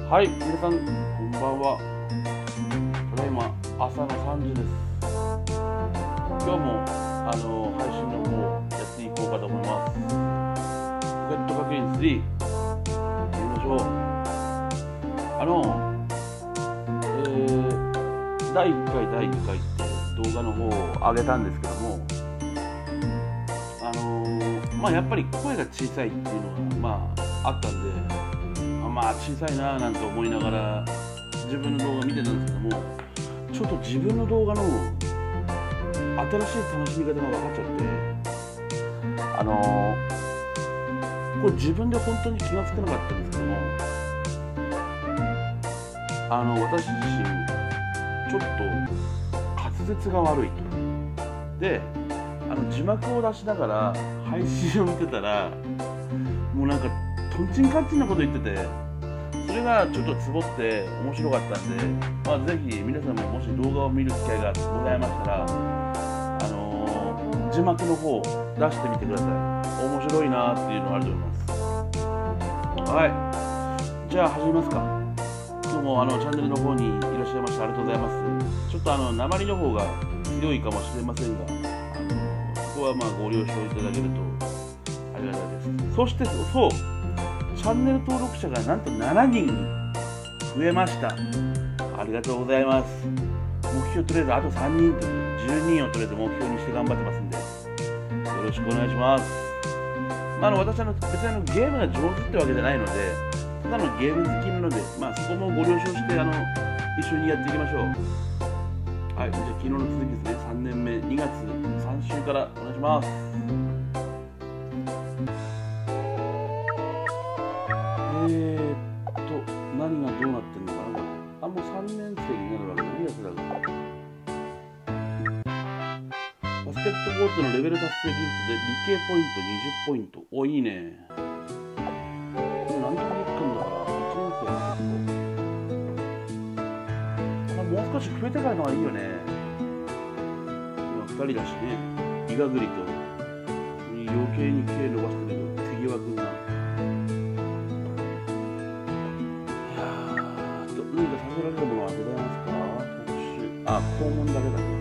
はい、皆さん、こんばんは。ただいま朝の3時です。今日も配信の方やっていこうかと思います。ポケット確認3、やりましょう。第1回、第2回って動画の方を上げたんですけども、やっぱり声が小さいっていうのが、あったんで、小さいなぁなんて思いながら自分の動画見てたんですけども、ちょっと自分の動画の新しい楽しみ方が分かっちゃって、これ自分で本当に気がつかなかったんですけども、私自身ちょっと滑舌が悪いと。で、字幕を出しながら配信を見てたら、もうなんかとんちんかんちんなこと言ってて、それがちょっとツボって面白かったんで、ぜひ皆さんももし動画を見る機会がございましたら、字幕の方出してみてください。面白いなっていうのがあると思います。はい、じゃあ始めますか。今日もチャンネルの方にいらっしゃいましてありがとうございます。ちょっと訛りの方が強いかもしれませんが、そこはご了承いただけるとありがたいです。そしてそう、チャンネル登録者がなんと7人増えました。ありがとうございます。目標とりあえずあと3人という10人をとりあえず目標にして頑張ってますんで、よろしくお願いします。私別にゲームが上手ってわけじゃないので、ただのゲーム好きなので、そこもご了承して一緒にやっていきましょう。はい、じゃあ昨日の続きですね。3年目2月3週からお願いします。何がどうなってんのかな。もう3年生になるわけだね、やつらが。バスケットボールのレベル達成ギフトで理系ポイント20ポイント。お、いいね。これなんとか月間だから1年生は結構、もう少し増えてからのがいいよね。2人だしね。イガグリと余計に毛伸ばしてるけど、手際くんが。何か食べられるものはございますか？特殊。肛門だけだね。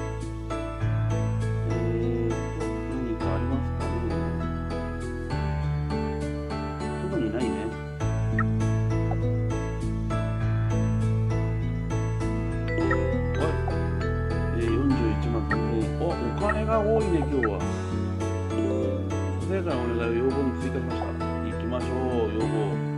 何かありますかね？特にないね。41万3000円。お金が多いね、今日は。ささやかなお願いを要望に追加しました。行きましょう、要望。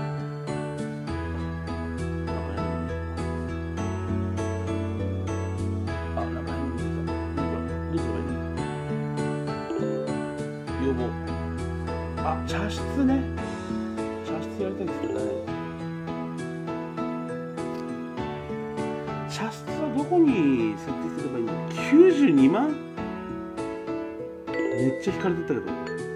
茶室ね。茶室やりたいですよね。茶室はどこに設置すればいいんだ。92万？めっちゃ引かれてたけど。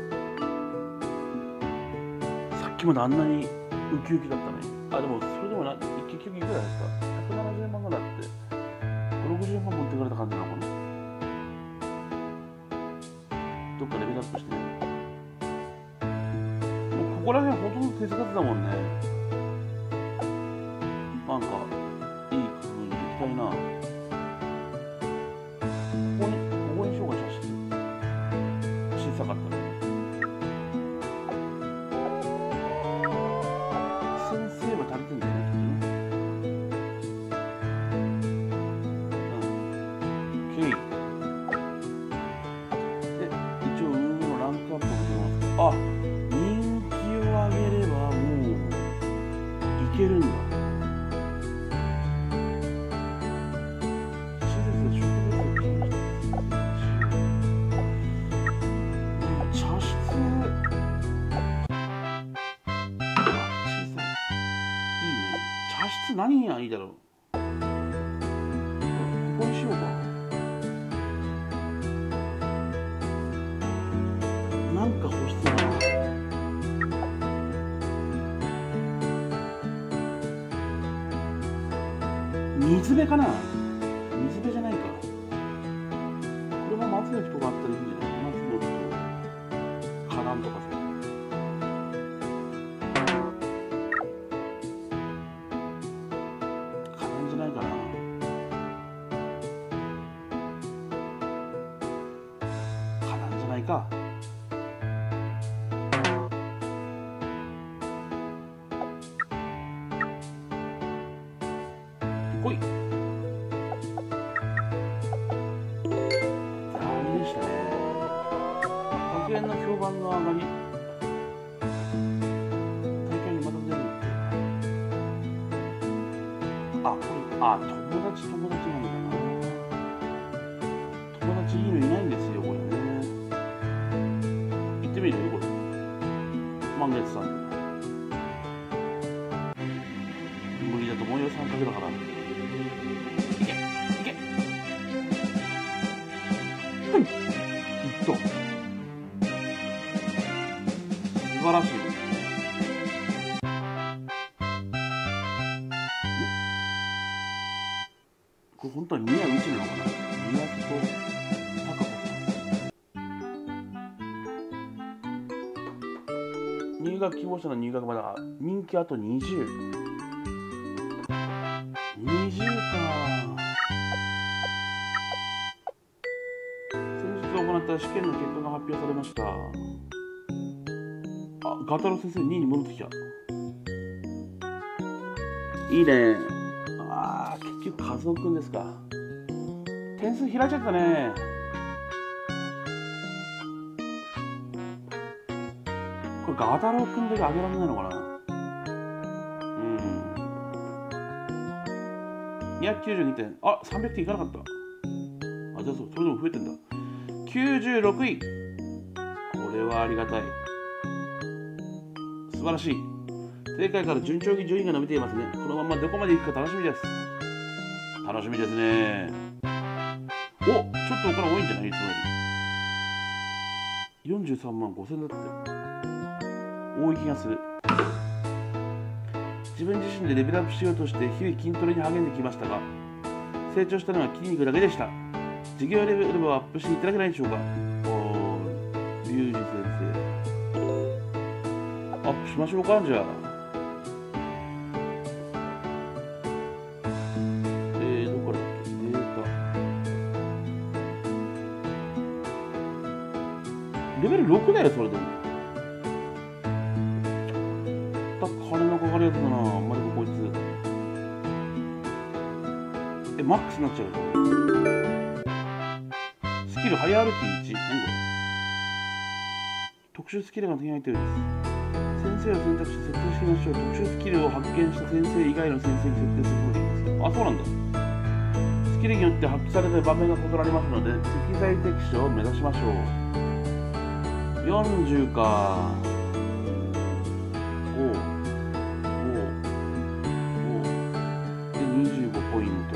さっきまであんなにウキウキだったね。でもそれでも結局いくらですか。170万ぐらいあって60万持ってかれた感じなのかな。どっかレベルアップしてね。ここら辺ほとんど手つかずだもんね。なんかいい工夫に行きたいな。ここにしようか。茶室小さかったね。先生は足りてんだよね、きっとね。OK で、一応運のランクアップをしてます。上げればもういけるんだ。施設で植物を禁止。茶室小さい。いいね。茶室何がいいだろう。ここにしようか。なんか欲しそうだな。水辺かな。水辺じゃないか。これも松の人があったらいいんじゃない。松の人、花壇とかさ。 か。来い。残念でしたね。学園の評判の上がり、大会にまた出るって。あ、これ、あ、友達なんだな。友達いいのいないんですよ、これね。行ってみるよ、これ。満月さん。無理だと思うよ、3角だから。いけ、いけ。うん、いった。素晴らしい。これ本当に宮内なのかな。宮と高子さん。入学希望者の入学まだ人気あと20。20か。先日行った試験の結果が発表されました。あ、ガタロ先生2位に戻ってきた。いいね。あー、結局和夫くんですか。点数開いちゃったね。これガタロウくんだけ上げられないのかな。292点。あ、300点いかなかった。あ、じゃあそう、それでも増えてんだ。96位。これはありがたい。素晴らしい。前回から順調に順位が伸びていますね。このままどこまで行くか楽しみです。楽しみですね。お、ちょっとお金多いんじゃないいつもより。43万5000だって。多い気がする。自分自身でレベルアップしようとして日々筋トレに励んできましたが、成長したのは筋肉だけでした。授業レベルをアップしていただけないでしょうか。おー、リュウジ先生。アップしましょうか、じゃあ。どこからだっけ、データ。レベル6だよ、それでも。金のかかるやつだな、マジかこいつ。マックスになっちゃう。スキル早歩き1。何これ。特殊スキルが手に入っているです。先生を選択して設定してみましょう。特殊スキルを発見した先生以外の先生に設定することができます。あ、そうなんだ。スキルによって発揮される場面が異なりますので、適材適所を目指しましょう。40か。5。25ポイント。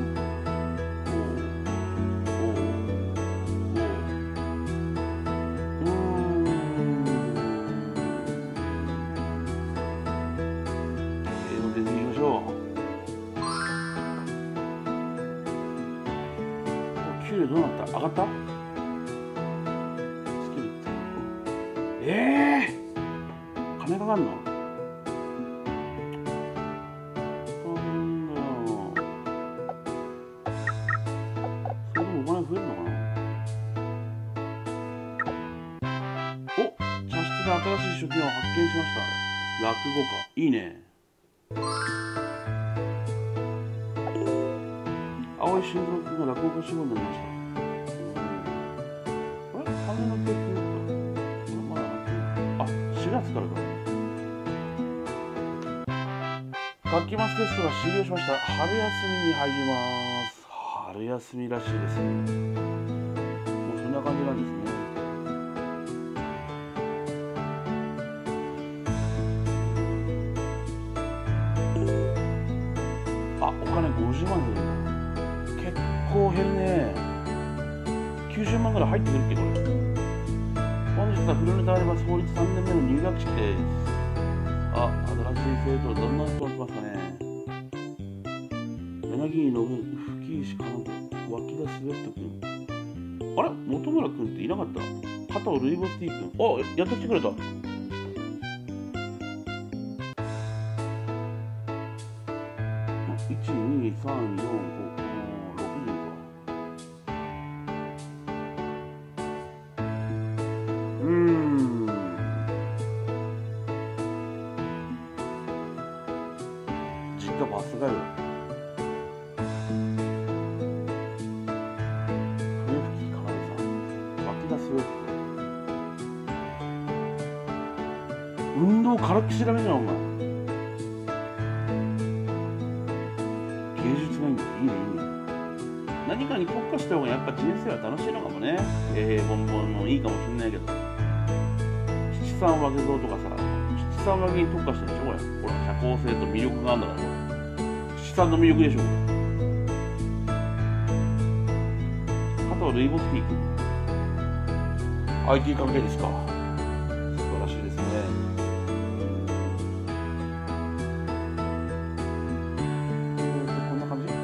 出ていきましょう。給料どうなった？上がった？スキルって金かかんの？増えるのかな。お、茶室で新しい職業を発見しました。落語家。いいね。青井俊三君が落語家志望になりました。あれ、羽の経験だった。これまだあ、4月からか。学期末テストが終了しました。春休みに入ります。春休みらしいですね。もうそんな感じなんですね。あ、お金50万減るんだ。結構減るね。90万ぐらい入ってくるっけ、これ。本日はフルネタあります。法律3年目の入学式です。あ、新しい生徒はどんな人が来ますかね。柳の吹石かなと脇田スウェット君。あれ、本村君っていなかった？加藤ルイボスティー君。あ、やっと来てくれた。1、2、3、4、5、6人か。 かバスガイド。笛吹きかなでさん。湧き出す笛吹き。運動軽く調べじゃん、お前。芸術がいいんだ。いいね、いいね。何かに特化した方がやっぱ人生は楽しいのかもね。ボンボンもいいかもしれないけど。七三分け像とかさ、七三分けに特化してるでしょ、これ。ほら、社交性と魅力があるんだから。七三の魅力でしょ、これ。あとはルイボスティーク。IT 関係ですか。素晴らしいですね。こんな感じ。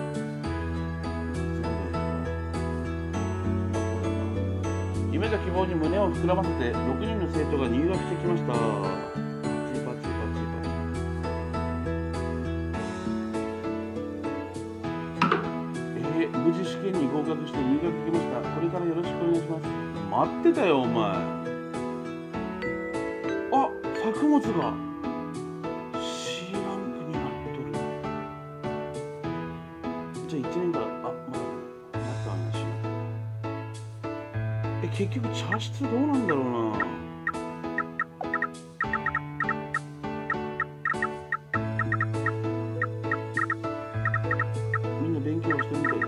夢と希望に胸を膨らませて6人の生徒が入学してきました。パチパチパチパチ。無事試験に合格して入学できました。これからよろしくお願いします。待ってたよ、お前。あ、作物が C ランクになっとる。じゃあ1年から、まだ話。結局茶室どうなんだろうな。みんな勉強してみたい。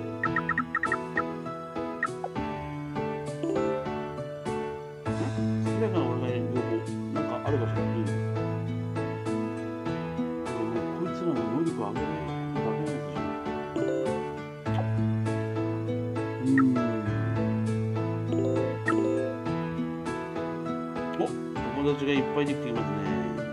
全ての俺がいる情報なんかあるかしら。いいの。こいつらの能力を上げるだけのやつじゃん。友達がいっぱいできていますね。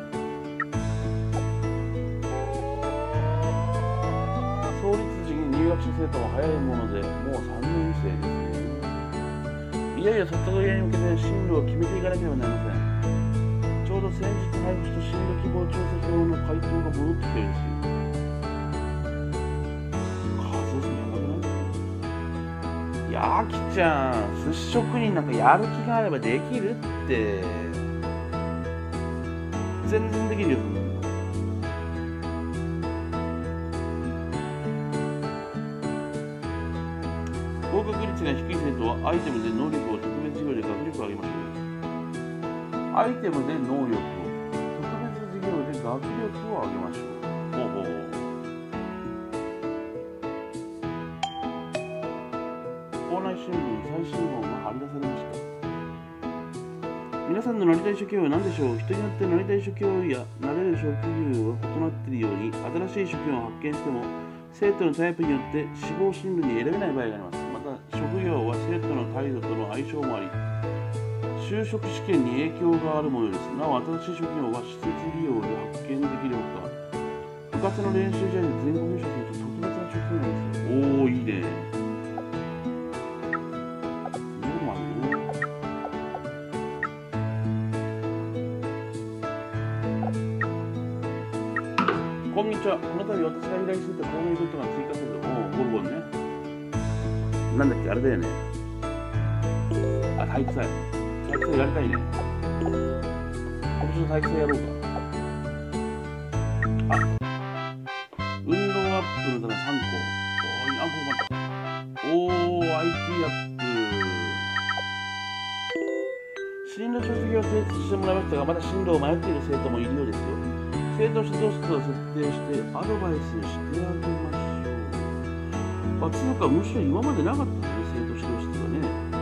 創立時に入学者生徒も早いものでもう3年生ですね。いよいよ卒業に向けて進路を決めていかなければなりません。ちょうど先日配布した進路希望調査票の回答が戻ってきてるんですよ。数々やばくない？やきちゃん、寿司職人なんかやる気があればできるって。全然できるよ。合格率が低い生徒はアイテムで能力を特別授業で学力を上げましょう。アイテムで能力を、特別授業で学力を上げましょう。ほうほう。校内新聞最新号が貼り出されました。皆さんのなりたい職業は何でしょう。人によってなりたい職業やなれる職業は異なっているように、新しい職業を発見しても生徒のタイプによって志望進路に選べない場合があります。また職業は生徒の態度との相性もあり、就職試験に影響があるものです。なお新しい職業は施設利用で発見できるほか、部活の練習試合で全国優勝すると特別な職業なんですよ。おー、いいね。こんにちは。この度私が依頼していた購入ことが追加されたゴルゴンね。なんだっけ、あれだよね。体育祭。体育祭やりたいね。今年の体育祭やろうか。運動アップのため3個。IT アップ。進路書籍を提出してもらいましたが、まだ進路を迷っている生徒もいるようですよ。生徒指導室を設定してアドバイスしてあげましょう。つうかむしろ今までなかったんだね、生徒指導室はね。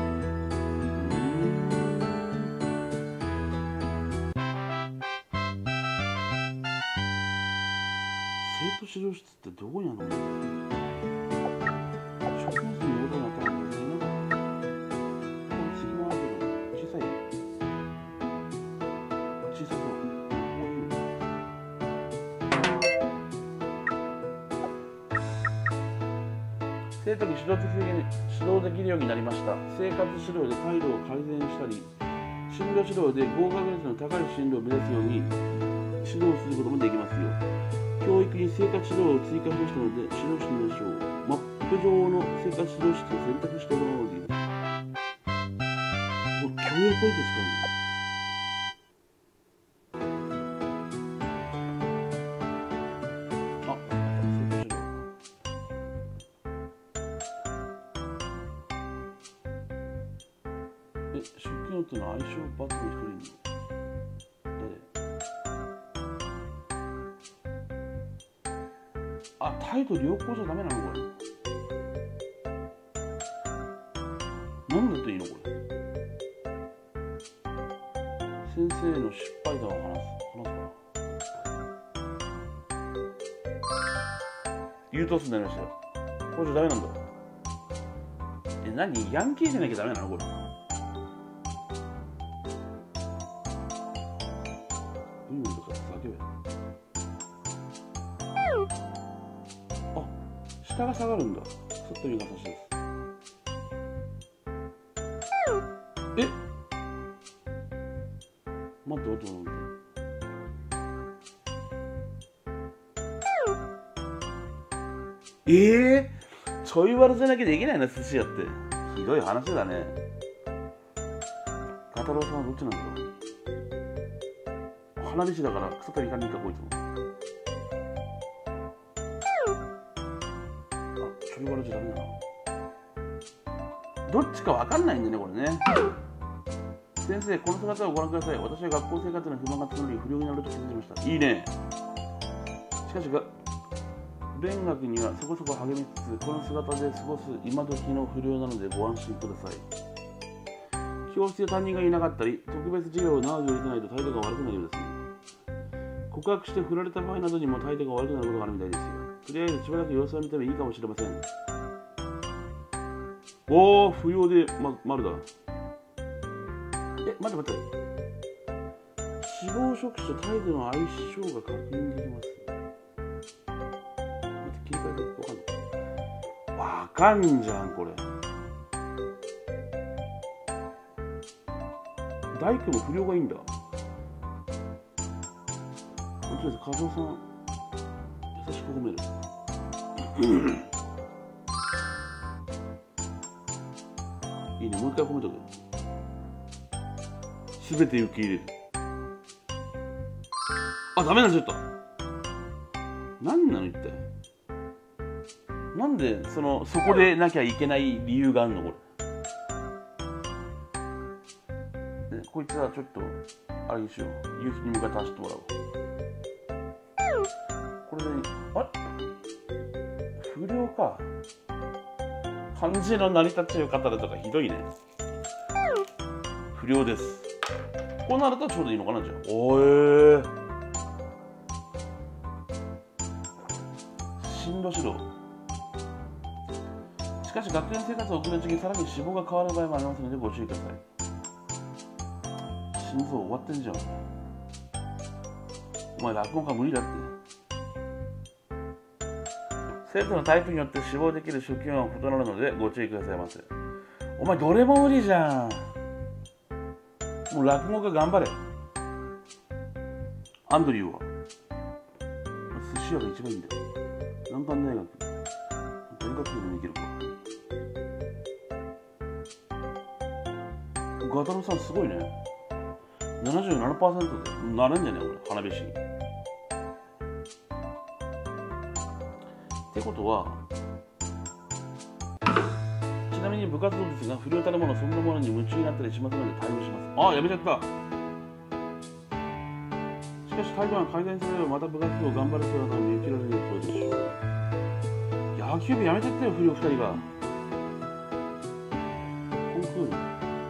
生徒指導室ってどこにあるの？職員室に戻らなきゃいけないんだよね。これ次のアドバイス小さい？小さそう。生徒に指導できるようになりました。生活指導で態度を改善したり、進路指導で合格率の高い進路を目指すように指導することもできますよ。教育に生活指導を追加しましたので指導してみましょう。マップ上の生活指導室を選択してもらうのでいいです。これ教養ポイント使うの？ 職業との相性抜群一人誰？あ、態度良好じゃダメなのこれ。なんだっていいのこれ。先生の失敗談を話すかな。優等生になりましたよ。これじゃダメなんだ。何ヤンキーじゃなきゃダメなのこれ。いいのとか叫べ。あ、下が下がるんだ。ちょっと見が差しです。え、待って、音なんだ。ちょい悪じゃなきゃできないな、寿司屋って。ひどい話だね。ガタロウさんはどっちなんだろう。花火師だから草取り行かねえかこいつも。あ、ちょい悪じゃダメだな。どっちかわかんないんだねこれね。先生、この姿をご覧ください。私は学校生活の不満が募り不良になると気づきました。いいね。しかし勉学にはそこそこ励みつつ、この姿で過ごす今時の不良なのでご安心ください。教室で担任がいなかったり、特別授業を長く入れてないと態度が悪くなるようですね。告白して振られた場合などにも態度が悪くなることがあるみたいですよ。とりあえずしばらく様子を見てもいいかもしれません。おー、不良で、丸だ。待って。死亡職種と態度の相性が確認できます。切り替えてわかんじゃんこれ。大工も不良がいいんだ。とりあえず和夫さん優しく褒める。いいね、もう一回褒めとく。すべて受け入れる。あ、ダメなんちゃった。何なの一体。なんでそこでなきゃいけない理由があるのこれ。こいつはちょっとあれにしよう。夕日に向かって走ってもらおう。これであれ不良か。漢字の成り立ちを語るとかひどいね。不良です。こうなるとちょうどいいのかなじゃあ。進路指導。しかし学園生活を送るうちにさらに志望が変わる場合もありますのでご注意ください。心臓終わってんじゃん。お前落語家無理だって。生徒のタイプによって志望できる職業は異なるのでご注意くださいませ。お前どれも無理じゃん。もう落語家頑張れ。アンドリューは寿司屋が一番いいんだよ。難関大学大学生でもいけるか。ガタロウさんすごいね。77% でなれんじゃねえ俺、花火師に。ってことは、ちなみに部活動ですが、不良たるものそんなものに夢中になったりしませんので対応します。あ、やめちゃった。しかし態度が改善すればまた部活動を頑張る姿を見受けられるそうでしょう。野球部やめちゃったよ、不良2人が。コンクール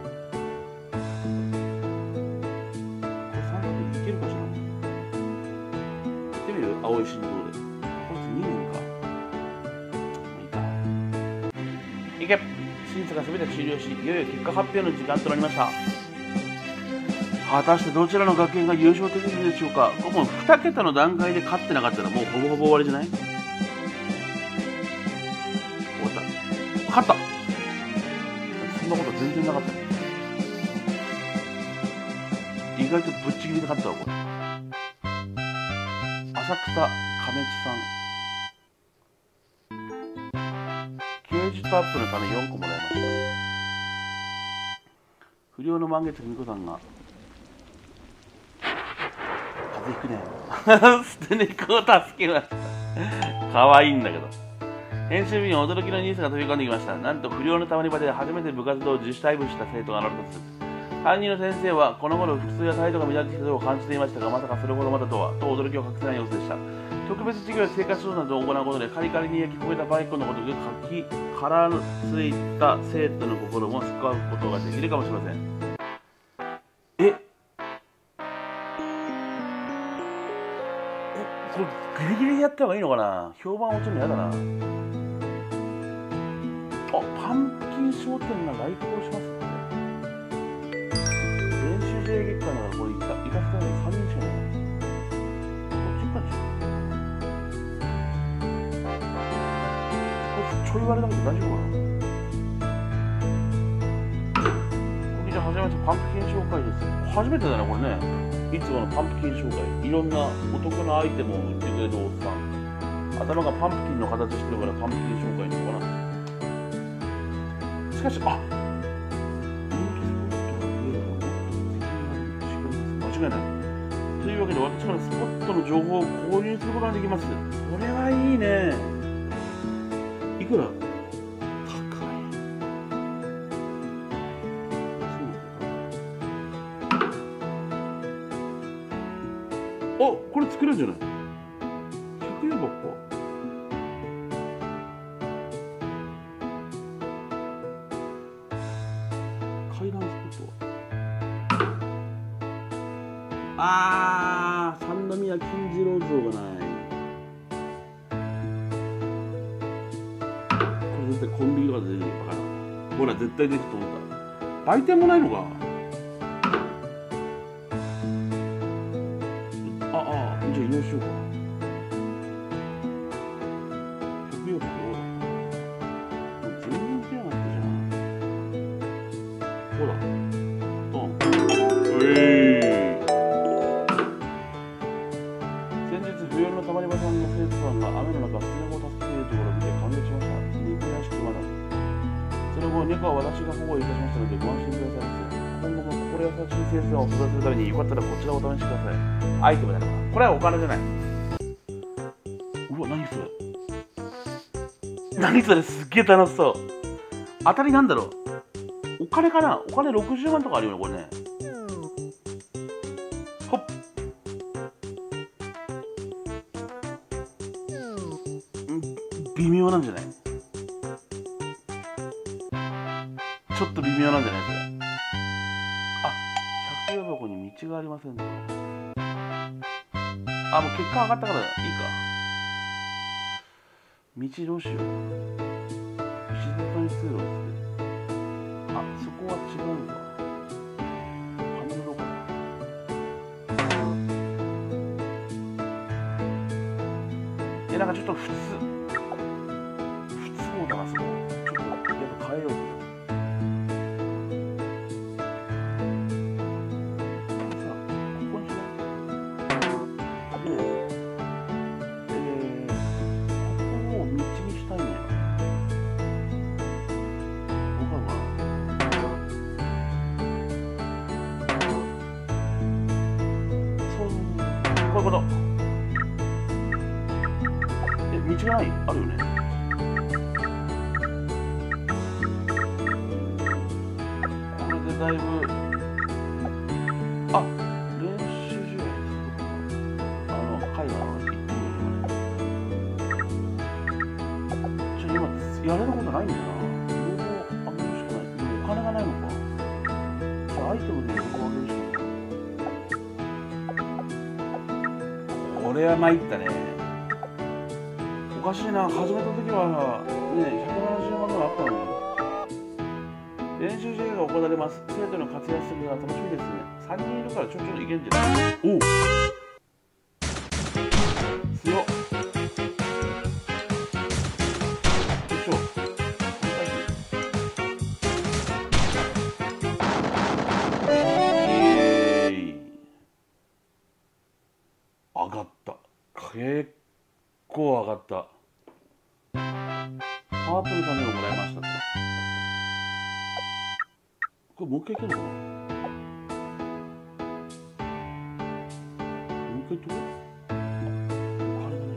青い振動で。こいつ2年か。いいか。いけ。審査が全て終了し、いよいよ結果発表の時間となりました。果たしてどちらの学園が優勝できるでしょうか。もう2桁の段階で勝ってなかったらもうほぼほぼ終わりじゃない？終わった。勝った。そんなこと全然なかった。意外とぶっちぎりで勝ったわこれ。浅草亀地さん。クレジットアップのため4個もらいました。不良の満月文子さんが風邪ひくね捨て猫を助けました。可愛いんだけど。編集日に驚きのニュースが飛び込んできました。なんと不良のたまり場で初めて部活動を自主退部した生徒が現れたそうです。 担任の先生はこの頃服装や態度が乱れてきたことを感じていましたが、まさかそれほどまだとはと驚きを隠せない様子でした。特別授業や生活指導などを行うことでカリカリに焼き焦げたバイコンのことで書きからついた生徒の心も救うことができるかもしれません。これギリギリでやった方がいいのかな。評判落ちるの嫌だな。あ、パンプキン商店が来校しますって。練習試合月間だからこれ行かせたいの3人しかない。こっち行ったでしょ。これちょい割れだけど大丈夫かな。じゃあ始めました。パンプキン紹介です。初めてだねこれね。いつものパンプキン紹介。いろんなお得なアイテムを売ってくれるおっさん。頭がパンプキンの形してるからパンプキン紹介なのかな。しかし、あ、人気スポットが増えるの間違いない。というわけで私からスポットの情報を購入することができます。これはいいね。いくら？あ、これ作れるんじゃない？ 100 円ばっか。階段スポットは三宮金次郎像がない。これ絶対コンビニとかで出てるから。ほら、絶対出てくと思った。売店もないのか。じゃあ移動しようか。食用とどうだ。全然手なかったじゃん。ほら。先日、冬のたまり場さんの生徒さんが雨の中、捨て猫を助けているところを見て感動しました。猫らしくまだ。その後、猫は私が保護いたしましたので、ご安心くださいませ。今後も心優しい先生をお育てするためによかったらこちらをお試しください。アイテムなのかな。これはお金じゃない。うわ、何それ。何それ、すっげえ楽しそう。当たりなんだろう。お金かな。お金60万とかあるよね、これね。ほっ。微妙なんじゃない？ちょっと微妙なんじゃないそれ。あ、100円箱に道がありませんと。あ、もう結果上がったからいいか。道どうしよう。静かに通路ですね。あ、そこは違うんだ。ハンドルかな。なんかちょっと普通だな、そこ。ちょっとやっぱ変えようと。こういうこと。道がない？あるよね。これでだいぶ、あ、練習試合海外の行ってみるよね。今やれることないんだな。両方あげるしかない。でもお金がないのか。じゃあアイテムで両方あげるしかない。これは参ったね。おかしいな。始めた時はね、170万ぐらいあったのに。練習試合が行われます。生徒の活躍するのは楽しみですね。3人いるからちょっといけんじゃない。おお、強っ。よいしょ。上がった。結構上がった。パープル種をもらいましたと。これもう一回いけるのかな。もう一回いっとこう。お金がない。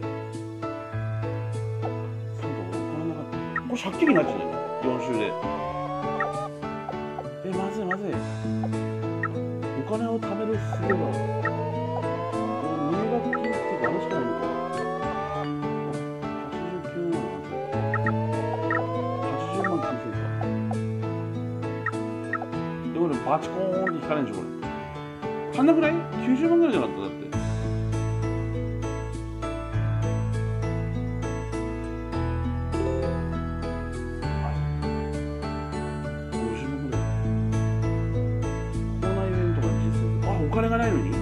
そうだ、俺お金なかった。これ借金になっちゃうよね、4週で。まずいまずい。 金を貯める術が、入学金っていうか、あれしかないのか。89万なんですよ。80万9000か。でもバチコーンって引かれんでしょ、これ。足んなくない ?90 万ぐらいじゃなかった、だって。お金がないのに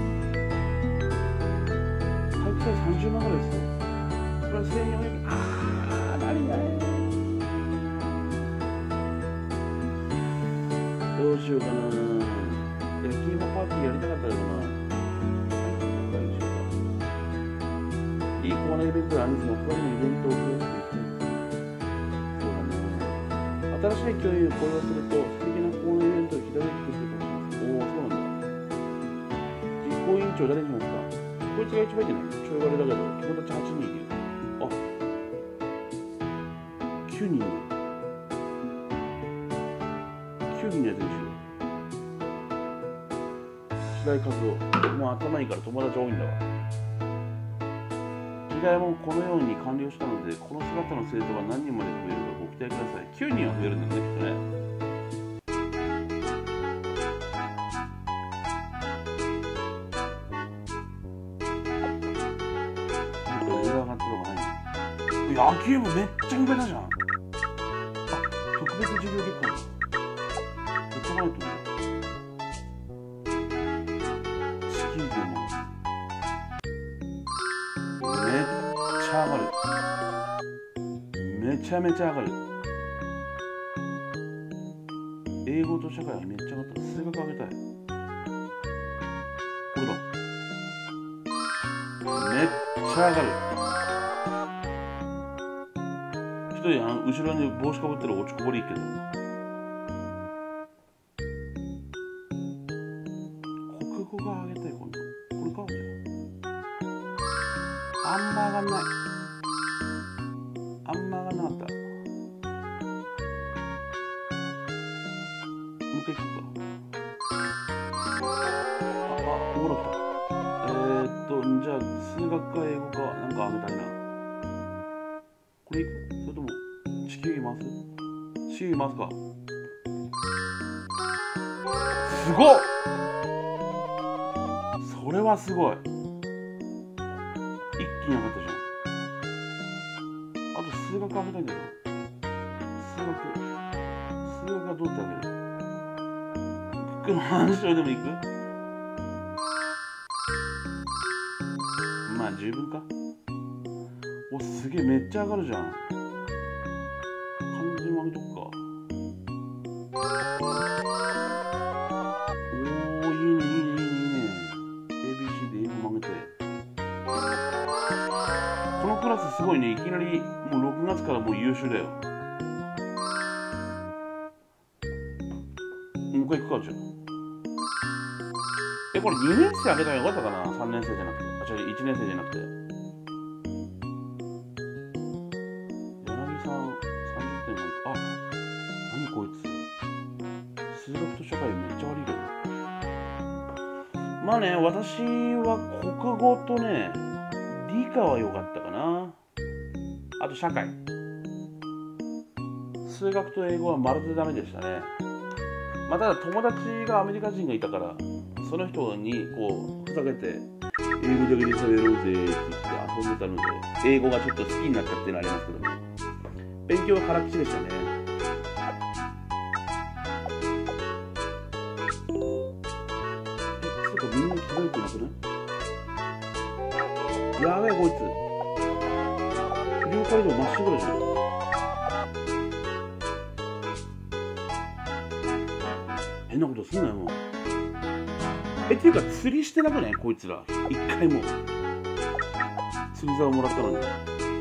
体育祭30万ぐらいですよ。これは1400円。ああ、何どうしようかな。焼き芋パーティーやりたかったけどな。いいコーナーイベントがあるんですよ。他にもイベントを増やしていきたいです。そうだね。新しい教員を雇用すると素敵なコーナーイベントを広げていくことがします。おお、そうなんだ。実行委員長誰にしますか？こいつが一番いけない。ちょい割れだけど、友達8人いる。あ、9人いる。9人のやつにしよう。白井和夫。もう頭いいから友達多いんだわ。時代もこのように完了したので、この姿の生徒が何人まで増えるかご期待ください。9人は増えるんだよね、きっとね。野球部めっちゃ有名だじゃん。あ、特別授業月間だ。やっとかないと思う。地球儀もめっちゃ上がる。めちゃめちゃ上がる。英語と社会はめっちゃ上がった。数学上げたい。これだ。めっちゃ上がる。後ろに帽子かぶってる落ちこぼりいいけど、国語が上げたい。今度これか。じゃあんま上がんない。あんま上がんなかった。もう一回いくか。おもろきた。じゃあ数学か英語かなんか上げたいな。これいく？それとも地球儀回す？地球儀回すか。すごっ！それはすごい。一気に上がったじゃん。あと数学上げたいんだけど。数学はどうやって上げる？僕の話をでもいく？まあ十分か。お、すげえ、めっちゃ上がるじゃん。漢字も上げとくか。おー、いいね、いいね、いいね、いいね。ABC で英語も上げて。このクラスすごいね。いきなり、もう6月からもう優秀だよ。もう一回行くか、じゃあ。これ2年生上げたらよかったかな？ 3 年生じゃなくて。あ、違う、1年生じゃなくて。まあね、私は国語とね、理科は良かったかな。あと社会。数学と英語はまるでダメでしたね。まあただ友達がアメリカ人がいたから、その人にこうふざけて英語だけで喋ろうぜって言って遊んでたので、英語がちょっと好きになったっていうのはありますけども、勉強は辛口でしたね。みんな気づいてなくない？やべえこいつ。不良街道まっしぐらじゃん。変なことすんなよもう。っていうか釣りしてなくないこいつら。一回も釣り竿もらったのに。や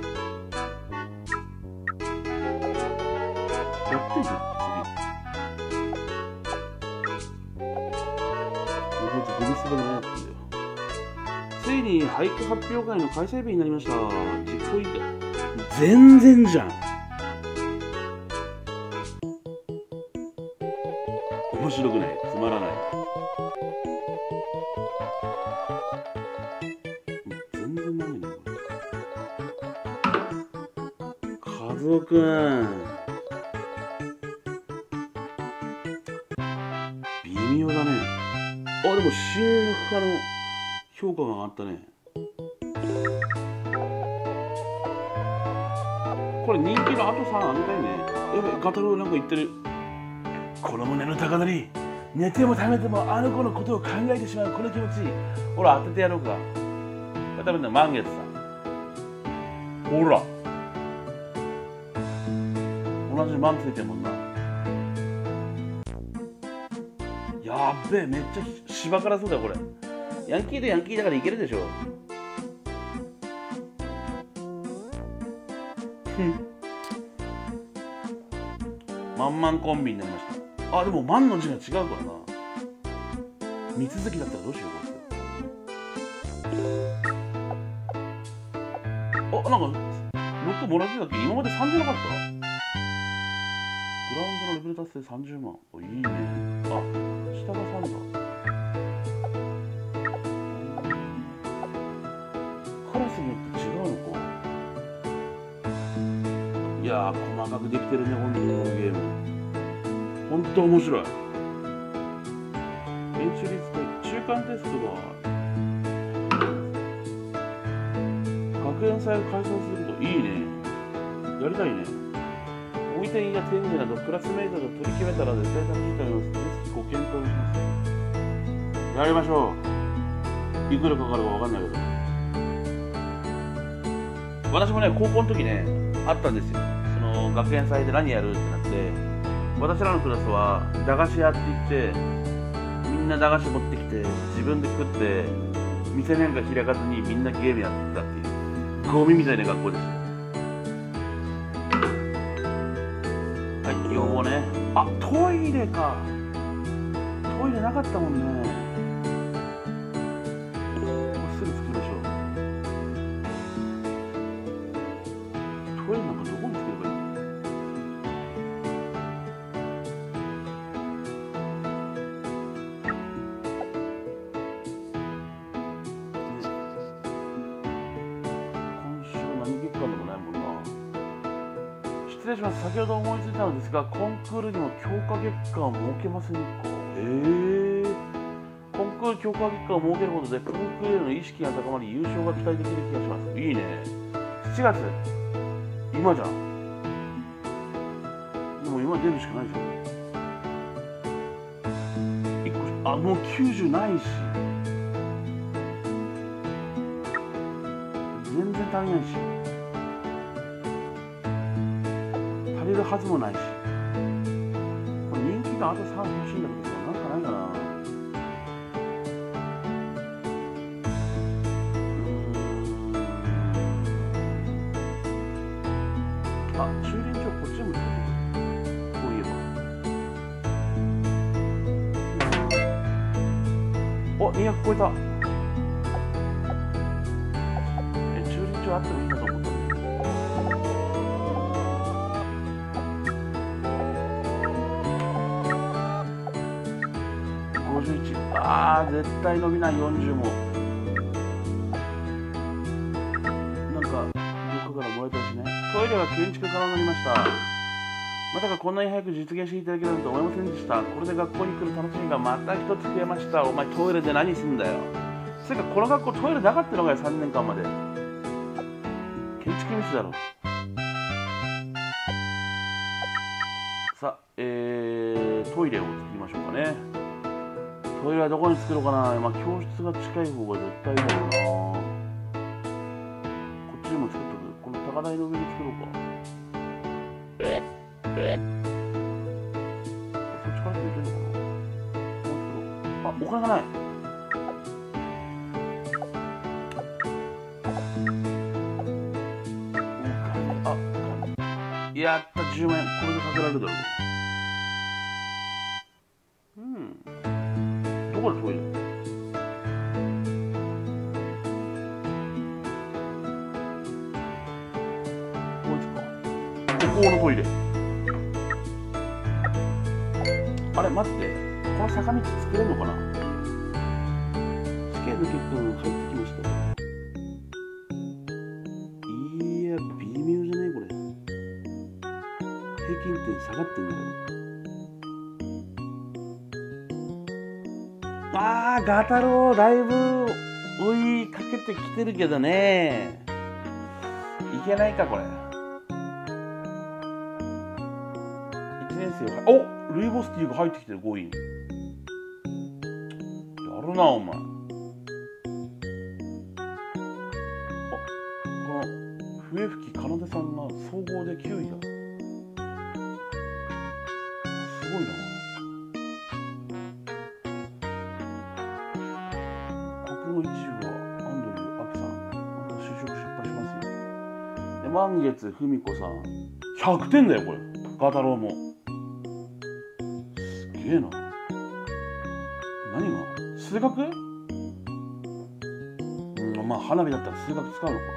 ってんじゃんゴミ捨てが何やってんだよ。ついに俳句発表会の開催日になりました。実行委員会。全然じゃん。面白くない。 まらない。全然なんでねこれ。和夫くん微妙だね。あ、でも新派の評価が上がったね。これ人気のあと3あげたいね。やばい、ガタロウなんか言ってる。この胸の高鳴り、寝ても食べてもあの子のことを考えてしまうこの気持ち。ほら、当ててやろうか。これ食べた満月さん。ほら。同じ満ついてるもんな。やっべえ、めっちゃ芝辛そうだよ、これ。ヤンキーとヤンキーだからいけるでしょ。まんまんコンビになりました。あ、でも万の字が違うからな。三続きだったらどうしようこれ。あ、なんか6もらってたっけ。今まで3じゃなかった。グラウンドのレベル達成30万。お、いいね。あ、下が3だ。クラスによって違うのか。いやー、細かくできてるね、本当にこのゲーム。本当面白い。練習率中間テストが学園祭を開催するといいね。やりたいね。模擬店や展示などクラスメイトと取り決めたら絶対楽しいと思います。ぜひご検討します。やりましょう。いくらかかるかわかんないけど。私もね、高校の時ね、あったんですよ。その学園祭で何やるってなって、私らのクラスは駄菓子屋って言って、みんな駄菓子持ってきて自分で作って店なんか開かずにみんなゲームやってたっていうゴミみたいな学校です。はい、要望ね。あ、トイレか。トイレなかったもんね。すぐ作りましょう。トイレなんかどこに作ればいいの。失礼します。先ほど思いついたのですが、コンクールにも強化月間を設けませんか。コンクール強化月間を設けることでコンクールへの意識が高まり優勝が期待できる気がします。いいね。7月今じゃん。でも今出るしかないでしょ。1個、あ、もう90ないし全然足りないし足りるはずもないし、これ人気があと3欲しいんだけど、なんかないかな。あ、駐輪場こっちにも作ってくる。こういえば。お、200超えた。駐輪場あってもいいなと思ったんだけど。あー、絶対伸びない。40もなんかどっかからもらえたしね。トイレが建築可能になりました。まさかこんなに早く実現していただけるなんて思いませんでした。これで学校に来る楽しみがまた一つ増えました。お前トイレで何すんだよ。それかこの学校トイレなかったのかよ、3年間まで。建築ミスだろ。さあ、トイレを作りましょうかね。トイレはどこに作ろうかな。まあ、教室が近い方が絶対いいだろうな。こっちにも作っとく。この高台の上に作ろうか。そっちからでいけるのかな。あ、お金がない。やった、10万円。これでかけられるだろう。どこでトイレ？こいつか。ここのトイレ。あれ待って。 これ坂道作れるのかな。試験の結果が入ってきました。いや、微妙じゃねこれ。平均点下がってんだよ。ガタロウだいぶ追いかけてきてるけどね。いけないかこれ。1年生がルイボスティーが入ってきてる。5位やるなお前。この笛吹かなでさんが総合で9位だ。すごいな。国語一部はアンドリュー・アクさん、また就職失敗しますよ。で満月ふみこさん100点だよこれ。ガタロウもすげえな。何が数学？まあ花火だったら数学使うのか。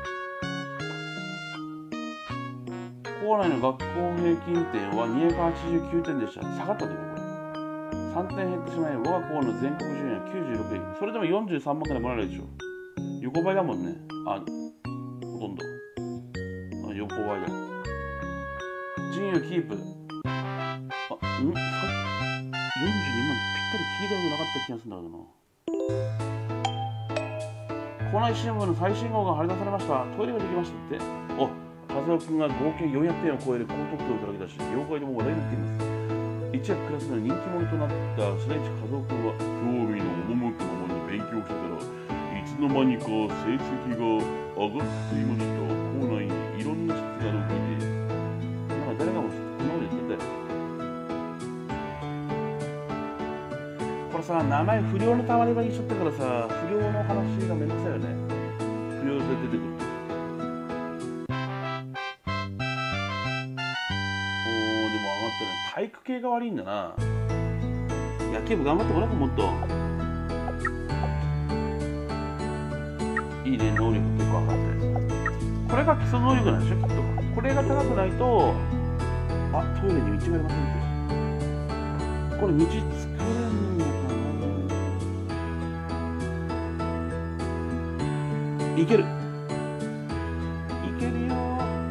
校内の学校平均点は289点でした。下がったでねこれ。3点減ってしまい、我が校の全国順位は96位。それでも43万からもらえるでしょ。横ばいだもんね。ほとんど。横ばいだ。順位をキープ。42万ぴったり切り替えがなかった気がするんだけどな。校内新聞の最新号が貼り出されました。トイレができましたって。和夫君が合計400点を超える高得点をいただきだし、業界でも話題になっています。一躍クラスの人気者となった白市和夫君は、興味の赴くままに勉強してたら、いつの間にか成績が上がっていました。校内にいろんな質が残って、なんか誰がもこんなこと言ってたよ。これさ、名前不良のたまり場にしちゃったからさ、不良の話がめんどくさいよね。不良で出てくると。体育系が悪いんだな。野球部頑張ってもらうかもっと。いいね、能力結構上がったやつ。これが基礎能力なんでしょきっと。これが高くないと、トイレに道がありませんって。これ道作れんのかな。いける。いけるよ。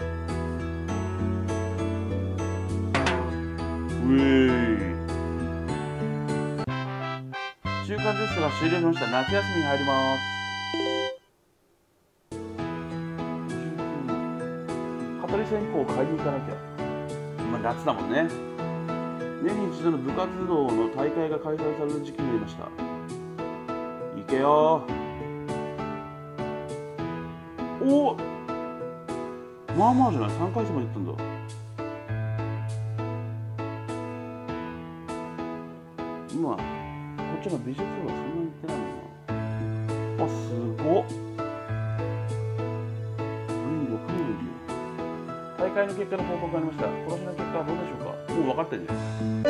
中間テストが終了しました。夏休みに入ります。蚊取り線香を買いに行かなきゃ。夏だもんね。年に一度の部活動の大会が開催される時期になりました。行けよまあまあじゃない。3回戦まで行ったんだ。今こっちの美術部はそんなに行ってないのかな。すごっ。部員6人いるよ。大会の結果の報告がありました。今年の結果はどうでしょうか。もう分かってるじゃ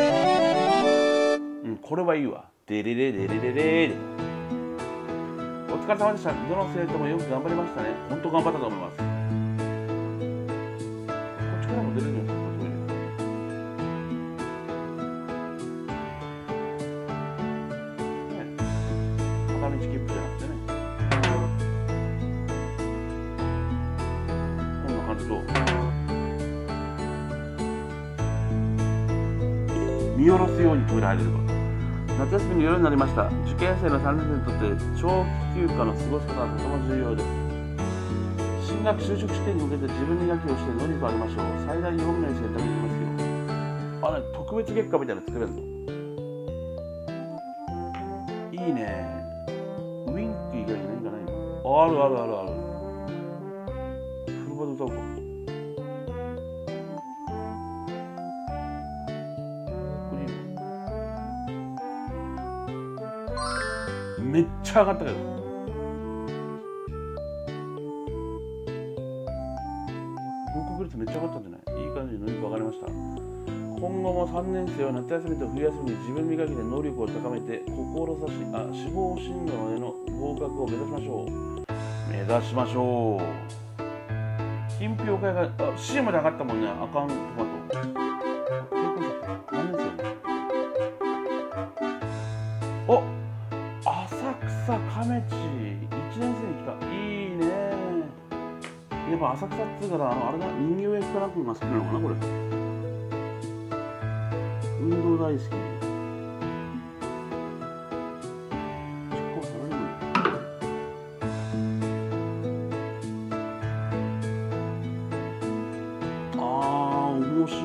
ん。これはいいわ。デレレレレレレ。お疲れ様でした。どの生徒もよく頑張りましたね。本当頑張ったと思います。こっちからも出れるんですか。片道切符じゃなくてね。こんな感じと見下ろすようにトイレ入れること。夏休みの夜になりました。受験生の3年生にとって長期休暇の過ごし方はとても重要です。進学就職試験に向けて自分磨きをして能力を上げましょう。最大4名選択できますよ。特別月間みたいなの作れるの。いいね。ウィンク以外に何かないの？ある。フルバで歌うか。めっちゃ上がったけど。合格率めっちゃ上がったんじゃない？いい感じに能力上がりました。今後も3年生は夏休みと冬休みに自分磨きで能力を高めて志望進路への合格を目指しましょう。品評会がC まで上がったもんね。アカウントトマト。何年生？ めち1年生に来た。いいね。やっぱ浅草っつうからあれだ、人形焼きかなんかが好きなのかなこれ。運動大好き。面白い。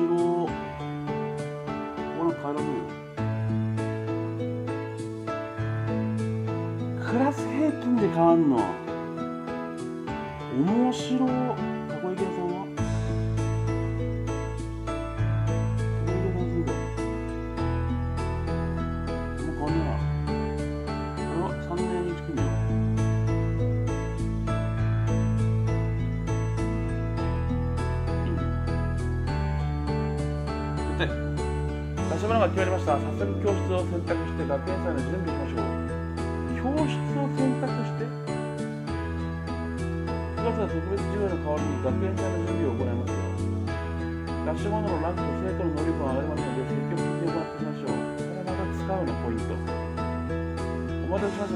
これ帰らねえよ。クラス平均で変わんの。面白い。たこ焼き屋さんはたこ焼き屋さんするんだよ。もう変わんねえな。あれは3年1組よ。出し物が決まりました。早速教室を選択して学園祭の準備しましょう。教室を選択して9月は特別授業の代わりに学園祭の準備を行いますよ。出し物のランクと生徒の能力が上がりますので積極的に行っていきましょう。これまた使うのポイント。お待たせしました。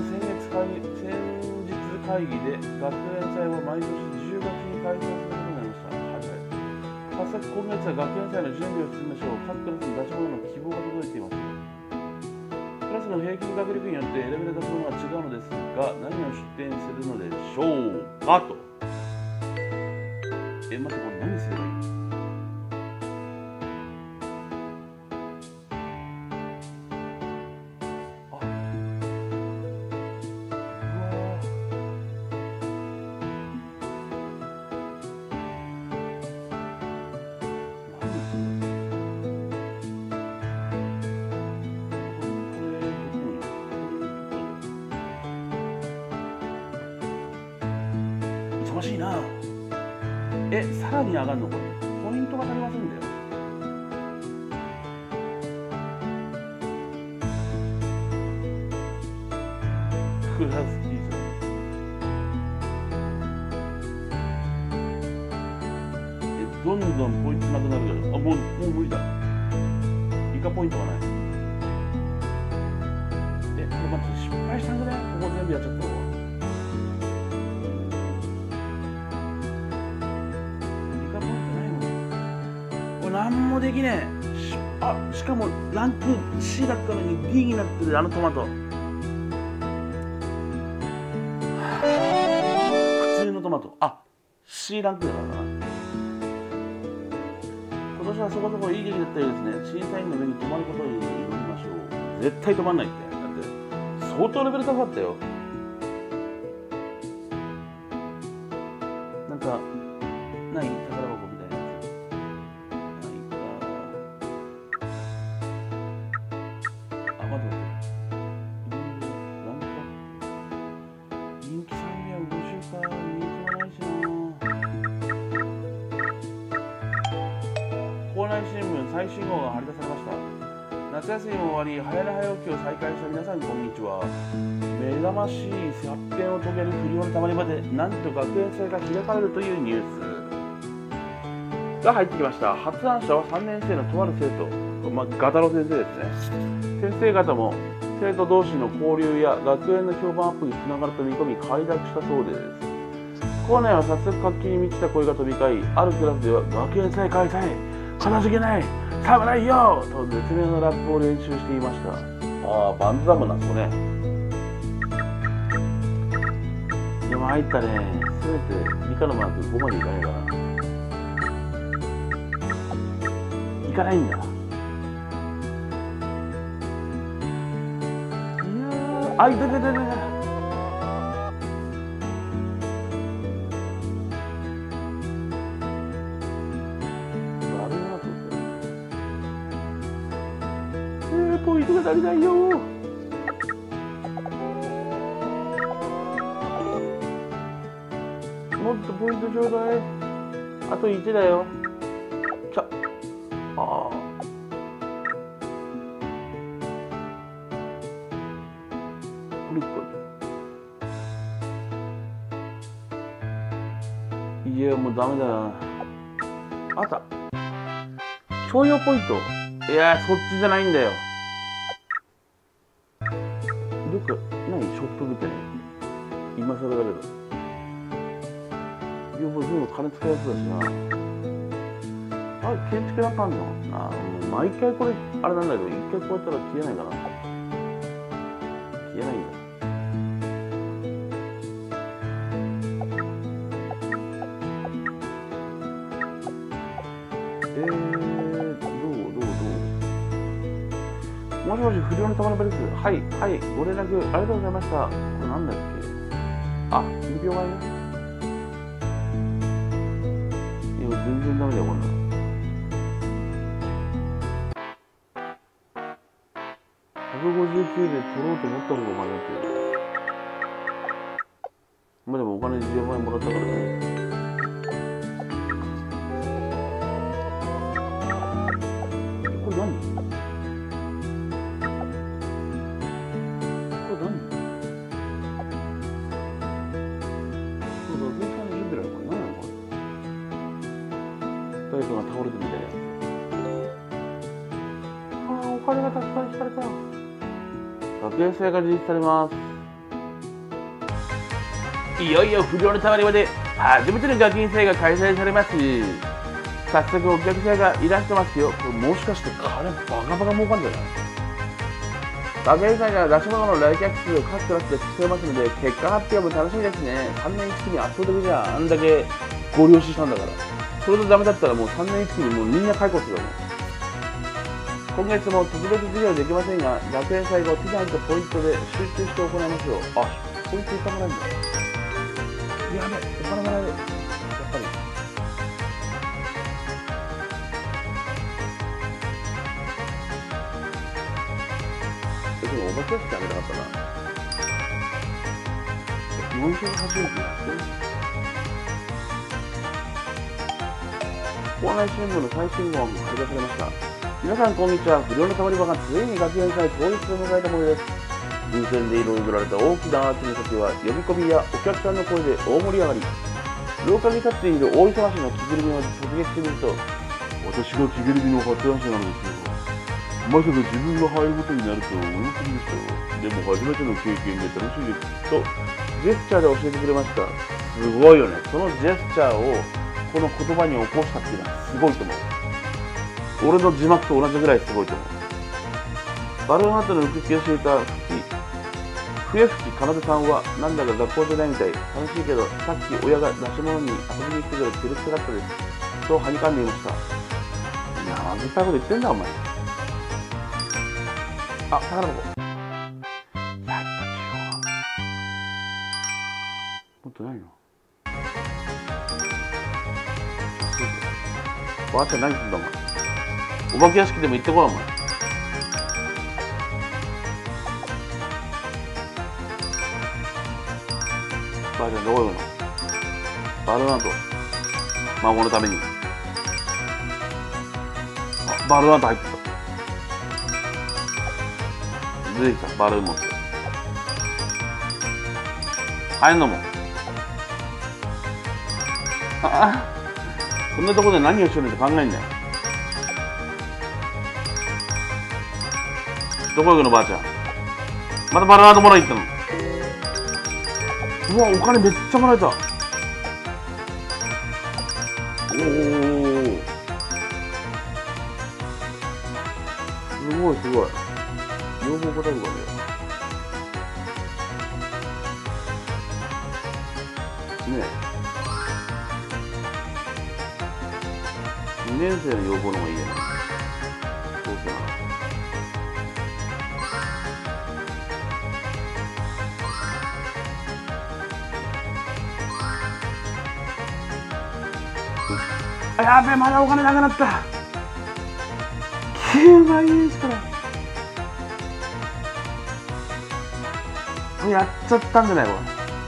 先日会議で学園祭は毎年10月に開催することになりました。早速今月は学園祭の準備を進めましょう。各クラスに出し物の希望が届いています。クラスの平均学力によって選べる出し物が違うのですが、何を出展するのでしょうかと。待って、これ何すればいいの？忙しいな。さらに上がるのこれ。ポイントが足りませんだよ。クラスいいぞ。どんどんポイントなくなるけど。もう無理だ。以下ポイントがない。これ待って、失敗したんじゃない？ここ全部やっちゃったの。なんもできねえ。しかもランク C だったのに D になってるあのトマト。普通のトマト。C ランクだからな。今年はそこそこいい出来だったようですね。審査員の上に止まることに祈りましょう。絶対止まんないって。だって相当レベル高かったよ。なんかない宝箱みたいな。最新号が貼り出されました。夏休みも終わり、早寝早起きを再開した皆さんこんにちは。目覚ましい発展を遂げる不良のたまり場で、なんと学園祭が開かれるというニュースが入ってきました。発案者は3年生のとある生徒、ガタロ先生ですね。先生方も生徒同士の交流や学園の評判アップにつながると見込み快諾したそうです。校内は早速活気に満ちた声が飛び交い、あるクラスでは学園祭開催、かたじけない、侍よと絶妙なラップを練習していました。バンドだもんな、そこね。でも入ったね。せめて理科のマーク5までいかないかな。いかないんだ。いた。ポイントが足りないよ。もっとポイントちょうだい。あと1だよ。いや、もうダメだな。あった。教養ポイント。いや、そっちじゃないんだよ。どっか、何ショップみたいな。 いや、もう全部金使うやつだしな。あれ、建築だったんのなあ、もう毎回これ、あれなんだけど、一回こうやったら消えないかな。消えないんだ。もしもし、不良の玉のベルス。はい、はい、ご連絡ありがとうございました。これなんだっけ。あ、品評会ね。いや、全然ダメだよ、こんなの。159で取ろうと思った方がお金だってる。まあでもお金10万円もらったからね。これ何？誰かが倒れてるみたいなやつ。ああ、お金がたくさん引かれた。学園祭が実施されます。いよいよ不良のたまり場で初めての学園祭が開催されます。早速お客さんがいらしてますよ。これもしかして金バカバカ儲かんじゃない？学園祭が出し物の来客数を各クラスで競いますので、結果発表も楽しみですね。3年1期に圧倒的じゃん。あんだけご了承したんだから。それでダメだったらもう3年1期にもうみんな解雇するよ。今月も特別授業できませんが、学園祭後手段とポイントで集中して行いましょう。あ、ポイントいかもらえるんだ。やべ、お金もらえる。やっぱり。でもお化け屋敷あげなかったな。480円やってる。校内新聞の最新号が貼り出されました。皆さんこんにちは。不良のたまり場がついに学園祭当日を迎えたものです。風船で彩られた大きなアーチの先は呼び込みやお客さんの声で大盛り上がり。廊下に立っている大忙しの着ぐるみを突撃してみると、私が着ぐるみの発案者なのですよ。まさか自分が入ることになるとは思いませんでした。でも初めての経験で楽しいです。とジェスチャーで教えてくれました。すごいよね。そのジェスチャーをこの言葉に起こしたっていうのはすごいと思う。俺の字幕と同じぐらいすごいと思う。バルーンハットの受付をしていた笛吹かなでさんはなんだか学校じゃないみたい。楽しいけどさっき親が出し物に遊びに行ってくれて苦しかったです。とはにかんでいました。なんでたこと言ってんだお前。あ、宝箱。やっぱ違う。もっとないの？ばあちゃん何すんだお前。お化け屋敷でも行ってこいお前。ばあちゃんどこ行くの？バルーンアート。孫のために。あ、バルーンアート入ってた。出てきた、バルーン持って。入んのも。あ、そんなとこで何をしようねって考えんだよ。どこ行くのばあちゃん。またバルーンアートもらいに行ったの。うわ、お金めっちゃもらえた。おお、すごいすごい。両方答えるかね。ねえ。2年生の要望の方がいいよね。そうかな。あ、やべえ、まだお金なくなった。9万円しかない。やっちゃったんじゃないこれ。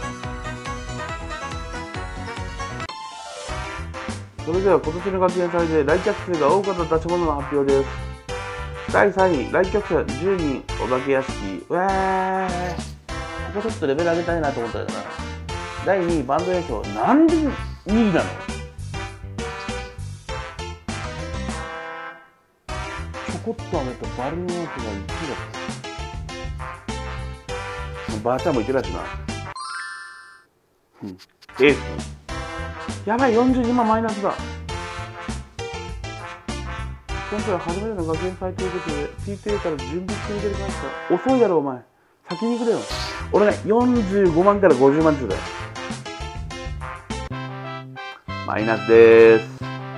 それでは今年の学園祭で来客数が多かった出し物の発表です。第3位、来客者10人お化け屋敷。うわー、ここちょっとレベル上げたいなと思ったからな。第2位、バンド演奏。なんで2位なの？ちょこっと上げたバルーンアートが1位だった。ばあちゃんもいてるやつな。うん。エース。 やばい、42万マイナスだ。今回は初めての学園祭ということで PTA から準備していただきました。遅いだろお前、先に行くれよ。俺ね、45万から50万中だよ。マイナスでーす。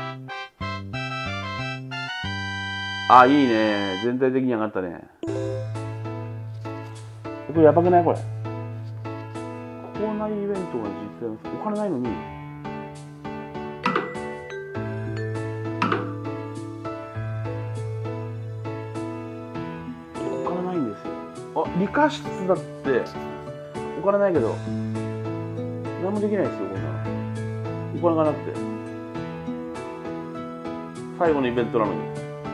あ、いいね。全体的に上がったね。これやばくない？これ校内イベントが実際のお金ないのにお金ないんですよ。あ、理科室だってお金ないけど何もできないですよ。こんなのお金がなくて最後のイベントなのに。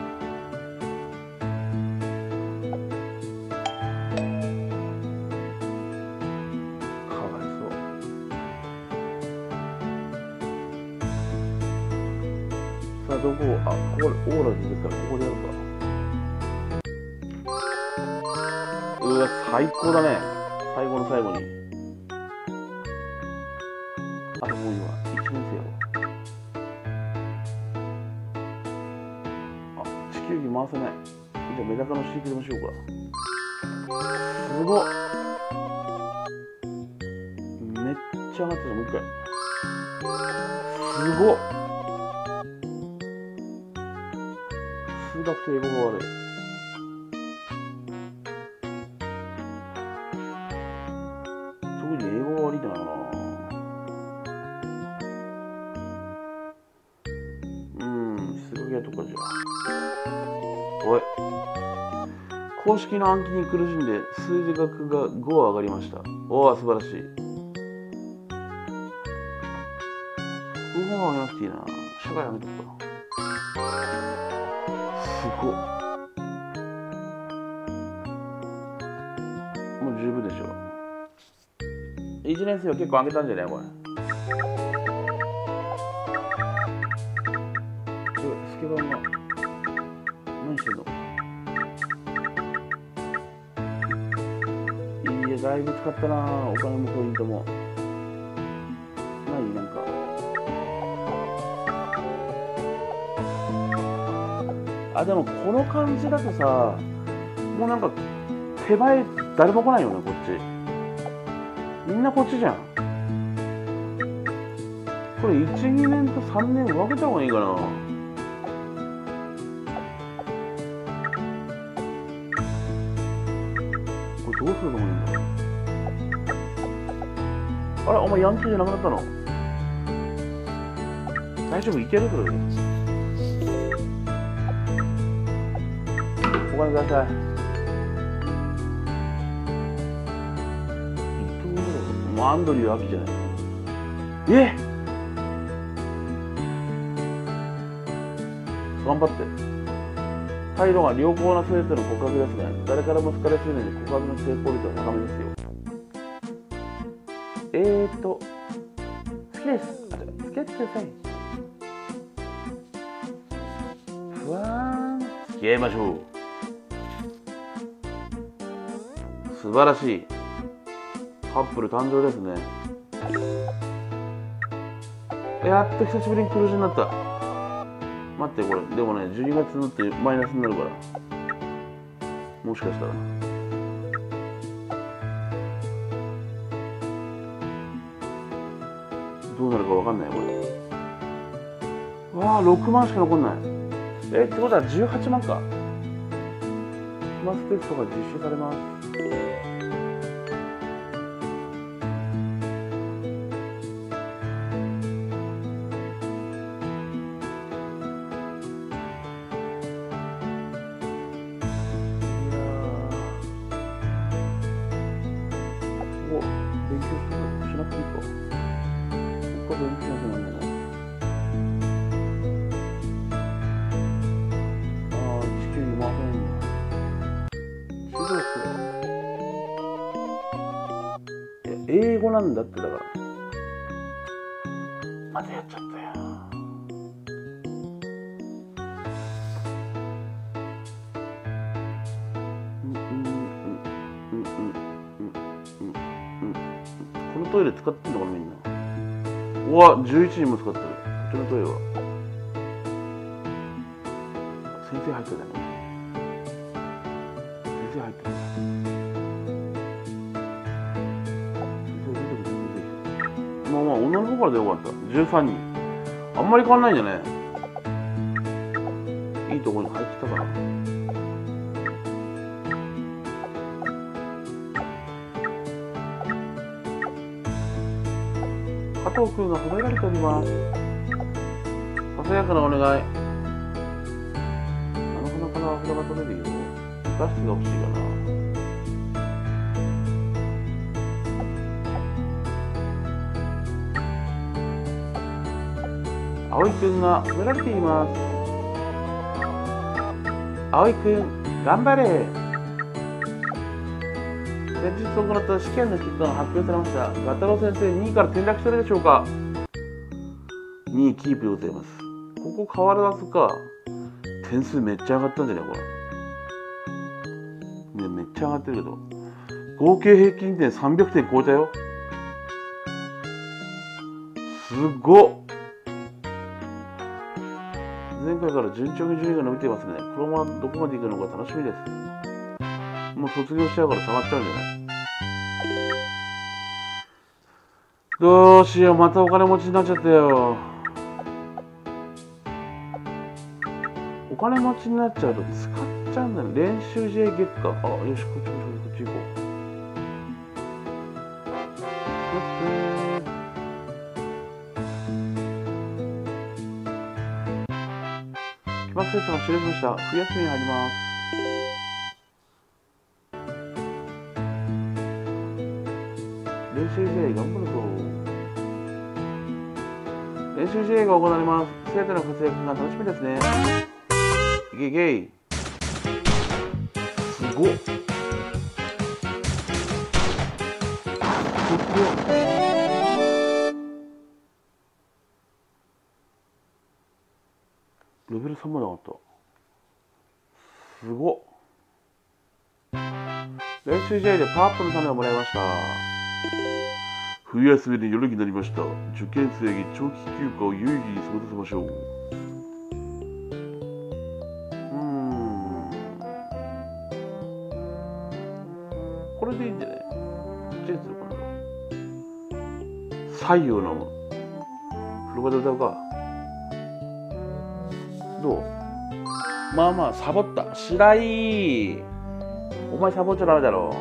どこ、あ、ここ、オーラ出てたらここでやるか。うわ、最高だね。最後の最後に。あ、もういいわ。1年生やろ。あ、地球儀回せない。じゃあメダカの飼育でもしようか。すごっ。めっちゃ上がってた。もう一回。すごっ。数学と英語が悪い。特に英語が悪いんだからな。数学やとかじゃ。おい。公式の暗記に苦しんで数字学が5上がりました。おお、素晴らしい。国語は上げなくていいな。社会やめとくか。すごっ。もう十分でしょ。1年生は結構上げたんじゃないこれ。スケバンが何してんの。いや、だいぶ使ったな。お金もポイントも。何なんかでもこの感じだとさ、もうなんか手前誰も来ないよね。こっちみんなこっちじゃん。これ 1,2 年と3年分けた方がいいかな。これどうするのがいいんだ。あれ、お前ヤンキーじゃなくなったの。大丈夫、いける？それお金ください。もうアンドリュー秋じゃない。頑張って。態度が良好な生徒の告白ですね。誰からも好かれすぎるので告白の成功率は高めですよ。好きです。付き合ってください。不安。付き合いましょう。素晴らしい。カップル誕生ですね。やっと久しぶりに黒字になった。待って、これでもね、12月になってマイナスになるから、もしかしたらどうなるかわかんないよこれ。わあ、6万しか残んない。ってことは18万か。期末テストが実施されます。勉強しなくていいか。ここは勉強しなきゃなんだな。地球に回せないんだ。すごいっすね。英語なんだって。だからまたやっちゃったよ。このトイレ使ってんのかなみんな。 うわ、11人も使ってる。とても遠いわ。先生入ってたね。先生入ってる。まあまあ、女の方からでよかった。13人。あんまり変わんないんじゃね。いいところに入ってたから。加藤君が褒められております。ささやかなお願い。なかなかな札が取れるよ。画質が欲しいかな。葵くんが褒められています。葵くん、頑張れ。先日行った試験の結果が発表されました。ガタロウ先生、2位から転落したでしょうか。2位キープでございます。ここ変わらずか。点数めっちゃ上がったんじゃないこれ。めっちゃ上がってるけど。合計平均点300点超えたよ。すごっ。前回から順調に順位が伸びていますね。このままどこまで行くのか楽しみです。もう卒業しちゃうから下がっちゃうんじゃない？どうしよう、またお金持ちになっちゃったよ。お金持ちになっちゃうと使っちゃうんだよ。練習試合月間。あ、よし、こっち行こう。期末テストが終了しました。冬休みに入ります。練習試合頑張るぞ。練習試合が行われます。生徒の活躍が楽しみですね。いけいけ。すごっ。レベル3まで上がった。すごっ。練習試合でパワーアップの種をもらいました。冬休みで夜になりました。受験生に長期休暇を有意義に過ごさせましょう。これでいいんじゃない？こっちにするかな。左右の風呂場で歌うか。どう？まあまあサボった。白井、お前サボっちゃダメだろ。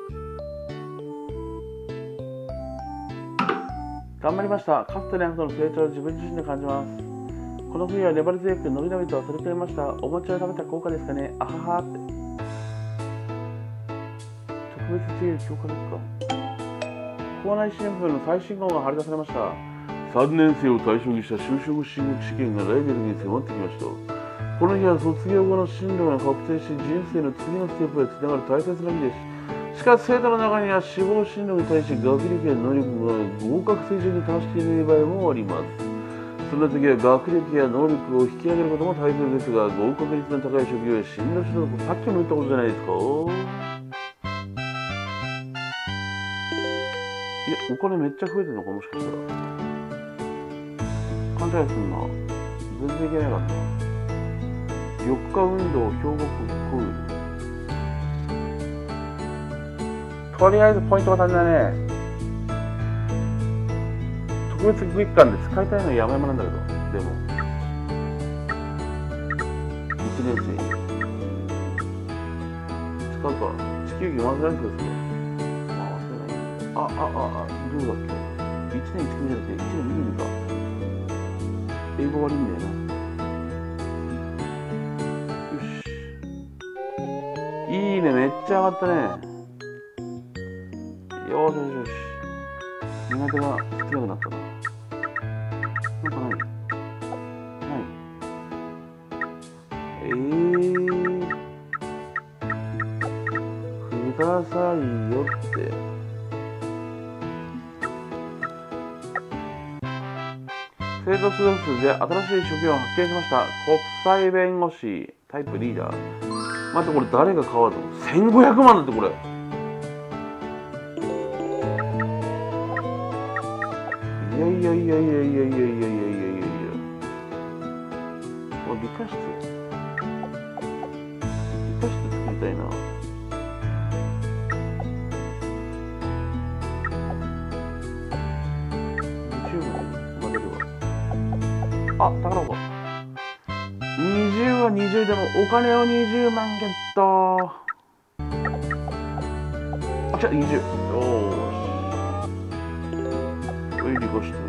頑張りました。かつてないほどの成長を自分自身で感じます。この冬は粘り強く伸び伸びと取り組みました。お餅を食べた効果ですかね。あははって。特別強い強化ですか。校内新聞の最新号が貼り出されました。3年生を対象にした就職進学試験が来月に迫ってきました。この日は卒業後の進路が確定し、人生の次のステップへつながる大切な日です。しかし生徒の中には志望進路に対し学力や能力が合格水準に達していない場合もあります。そんな時は学力や能力を引き上げることも大切ですが、合格率の高い職業や進路指導、さっきも言ったことじゃないですか。いや、お金めっちゃ増えてるのか、もしかしたら。勘違いすんな。全然いけないかった。4日運動、兵庫クール。とりあえずポイントが足りないね。特別クイック感で使いたいのは山々なんだけど、でも。1年生。使うか。地球儀忘れないですよ。あ、忘れない。どうだっけ。1年1組じゃなくて1年2組か。英語悪いんだよな。よし。いいね、めっちゃ上がったね。よし。苦手が少なくなったな。なんかない。くださいよって。生徒数で新しい職業を発見しました。国際弁護士、タイプリーダー。待って、これ誰が変わるの？ 1500 万だってこれ。いいやいやいやいやいやいやいやいやいやいや。これ理科室作りたいな。20万までるわ。あ、宝箱。20は20でもお金を20万ゲット。あ、じゃあ20。よーし。はい、理科室。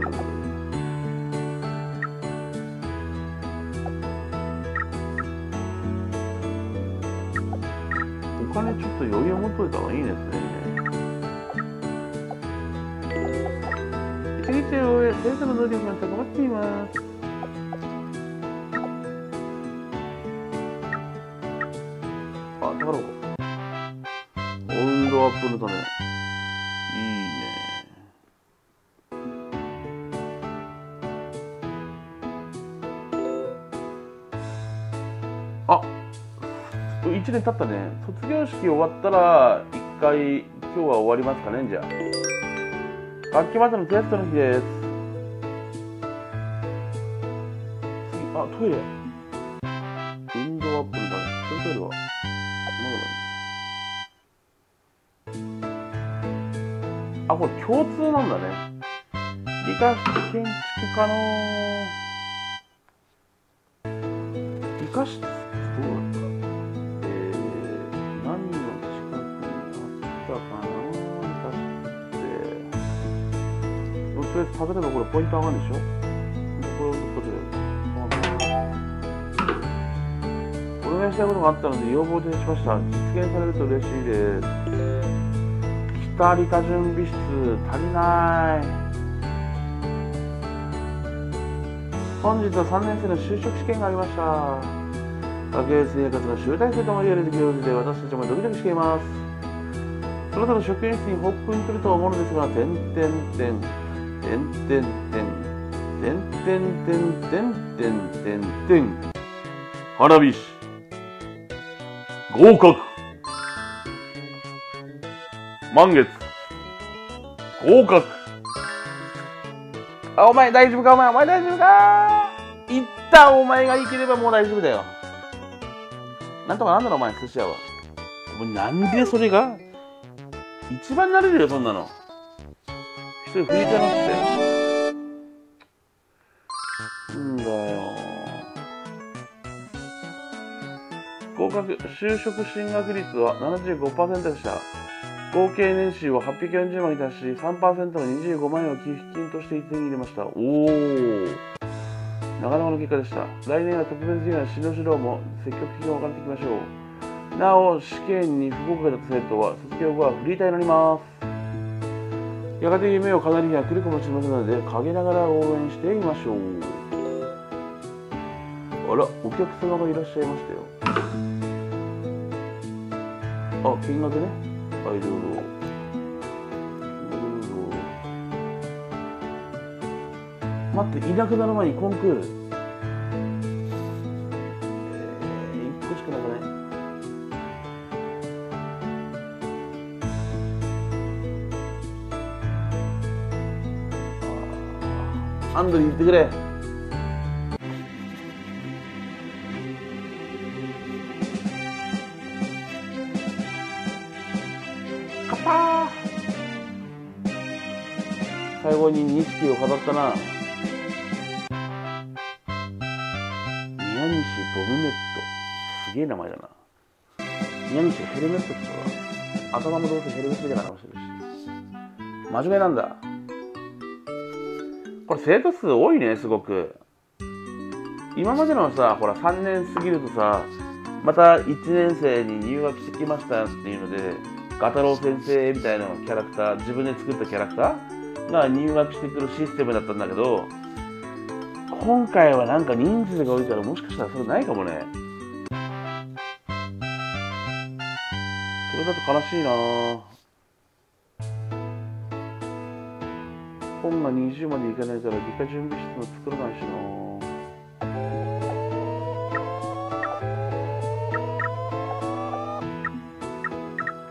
お金ちょっと余裕持っといた方がいいですね。一日を終え、先生の能力が高まっています。あ、宝箱。温度アップのため。いいね。あ、1年経ったね。卒業式終わったら、一回、今日は終わりますかね、じゃあ。学期末のテストの日です。次、あ、トイレ。運動アップのため。そのトイレはあ、これ共通なんだね。理科室建築家の理科室ってどうだった？何の近くにあったかな？理科室って。とりあえず食べればこれポイント上がるでしょ？これをどこでお願いしたいことがあったので要望を提出しました。実現されると嬉しいです。北理科準備室足りない。本日は3年生の就職試験がありました。学園生活の集大成とも言われる行事で私たちもドキドキしています。その他の職員室に報告に来ると思うのですが、花火師合格満月合格。あ、お前大丈夫か？お前大丈夫か？いった。お前が生きればもう大丈夫だよ。なんとかなんだろお前、寿司屋は。もうなんでそれが一番なれるよ、そんなの。一人増えちゃいましたよ。んだよ。合格、就職進学率は 75% でした。合計年収は840万に達し、3% の25万円を寄付金として手に入れました。おー。なかなかの結果でした。来年は特別授業や進路指導も積極的に分かっていきましょう。なお、試験に不合格だった生徒は卒業後はフリーターになります。やがて夢を叶える日が来るかもしれませんので、陰ながら応援していましょう。あら、お客様がいらっしゃいましたよ。あ、見学ね。はい、どうぞ。待って、いなくなる前にコンクール。1個しかなくない？アンドリー言ってくれ。勝ったー。最後に錦を飾ったな。宮西ボムメット。すげえ名前だな。宮西ヘルメットってことは、頭もどうせヘルメットみたいな顔してるし。真面目なんだ。これ生徒数多いね、すごく。今までのさ、ほら3年過ぎるとさ、また1年生に入学してきましたっていうので、ガタロウ先生みたいなキャラクター、自分で作ったキャラクターが入学してくるシステムだったんだけど、今回はなんか人数が多いからもしかしたらそれないかもね。それだと悲しいなぁ。本が20までいかないから理科準備室も作らないしなぁ。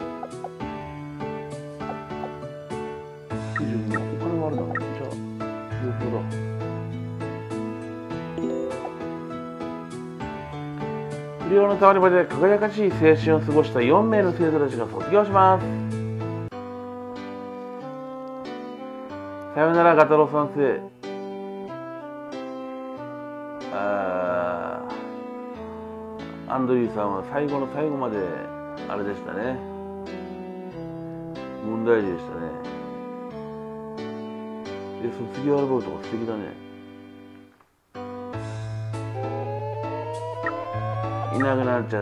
お金もあるな。じゃあ不良のたまり場で輝かしい青春を過ごした4名の生徒たちが卒業します。さよなら、ガタロウ先生。アンドリューさんは最後の最後まであれでしたね。問題児でしたね。卒業アルバムとか素敵だね。いなくなっちゃった。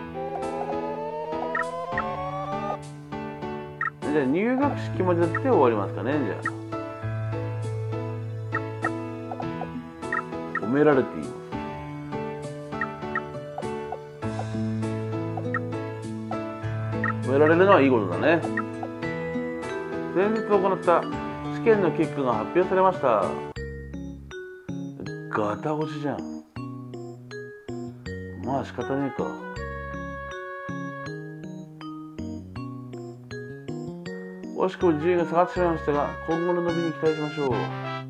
じゃあ入学式までやって終わりますかね。じゃあ褒められています。褒められるのはいいことだね。先日行った試験の結果が発表されました。ガタ落ちじゃん。まあ仕方ねえか。惜しくも順位が下がってしまいましたが、今後の伸びに期待しましょう。そろ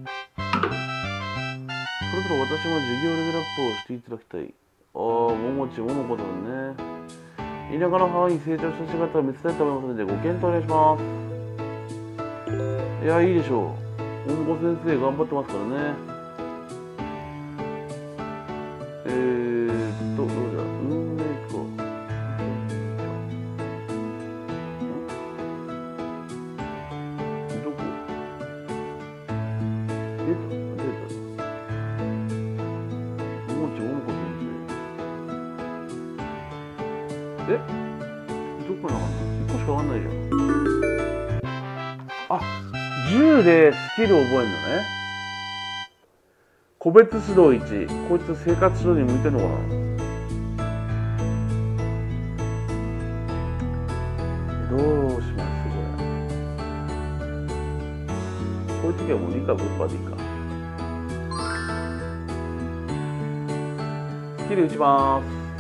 そろ私も授業レベルアップをしていただきたい。ももちももこさんね。田舎の母に成長した姿を見せたいと思いますので、ご検討お願いします。いや、いいでしょう。ももこ先生頑張ってますからね。どうじゃ、運命か。どこ？出た。ももちももこ先生。どこに上がんの？ 1 個しか上がんないじゃん。あ、10でスキル覚えるのね。個別指導1。こいつ生活指導に向いてんのかな。どうしますこれ。こういう時はもう2か5%でいいか。スキル打ちます。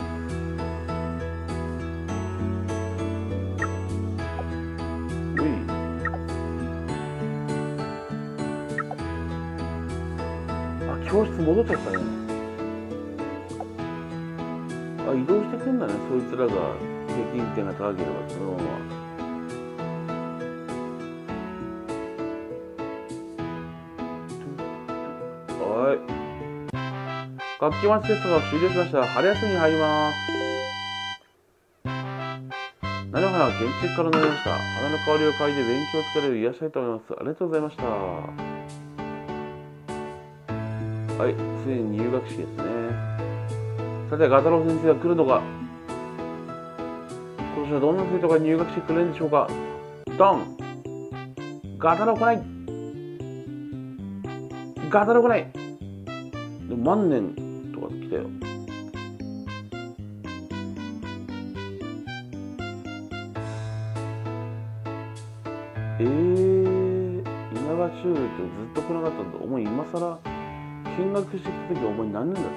教室戻っちゃったね。移動してくんだね、そいつらが平均点が高ければそのまま。はい。学期末テストが終了しました。春休みに入ります。菜の花は現地から乗りました。花の香りを嗅いで勉強を疲れる癒やしたいと思います。ありがとうございました。はい、ついに入学式ですね。さて、ガタロウ先生は来るのか。今年はどんな生徒が入学してくれるんでしょうか。ドン。ガタロウ来ない。ガタロウ来ない。でも万年とか来たよ。稲葉中ってずっと来なかったんだ。お前今更見学してきた時はお前何年だ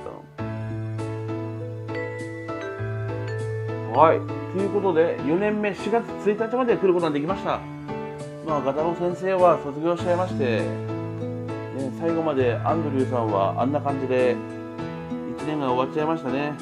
ったの？はい。ということで、4年目4月1日まで来ることができました。まあ、ガタロウ先生は卒業しちゃいまして、ね、最後までアンドリューさんはあんな感じで1年が終わっちゃいましたね。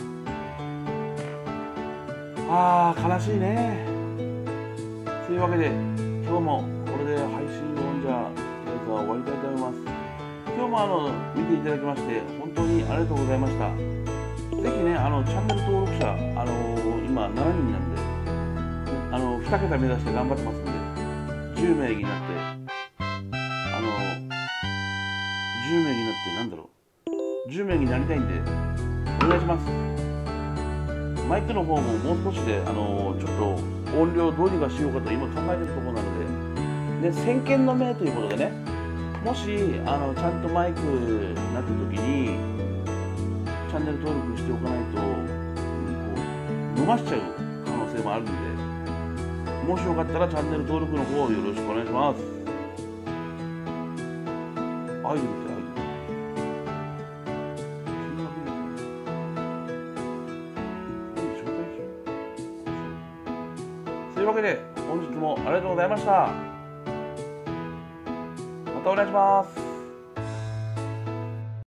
あー、悲しいね。というわけで、今日もこれで配信をじゃあ終わりたいと思います。今日も見ていただきまして本当にありがとうございました。ぜひね、チャンネル登録者、今7人なんで、2桁目指して頑張ってますんで、10名になって、10名になってなんだろう、10名になりたいんで、お願いします。マイクの方ももう少しで、ちょっと音量どうにかしようかと今考えてるところなので、先見の明ということでね、もしちゃんとマイクになった時にチャンネル登録しておかないと伸ばしちゃう可能性もあるんで、もしよかったらチャンネル登録の方よろしくお願いします。アイドルってというわけで本日もありがとうございました。またお願いします。